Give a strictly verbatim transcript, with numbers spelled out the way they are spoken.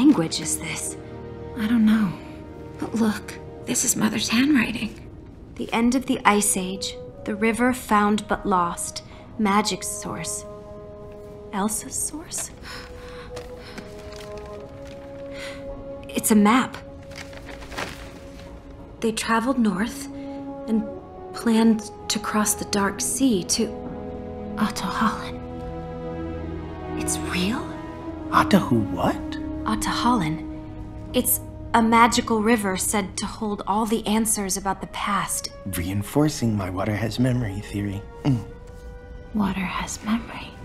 language is this? I don't know. But look, this is Mother's handwriting. The end of the Ice Age, the river found but lost, magic's source. Elsa's source? It's a map. They traveled north and planned to cross the Dark Sea to Ahtohallan. It's real? Atahu what? Ahtohallan. It's a magical river said to hold all the answers about the past. Reinforcing my water has memory theory. Mm. Water has memory.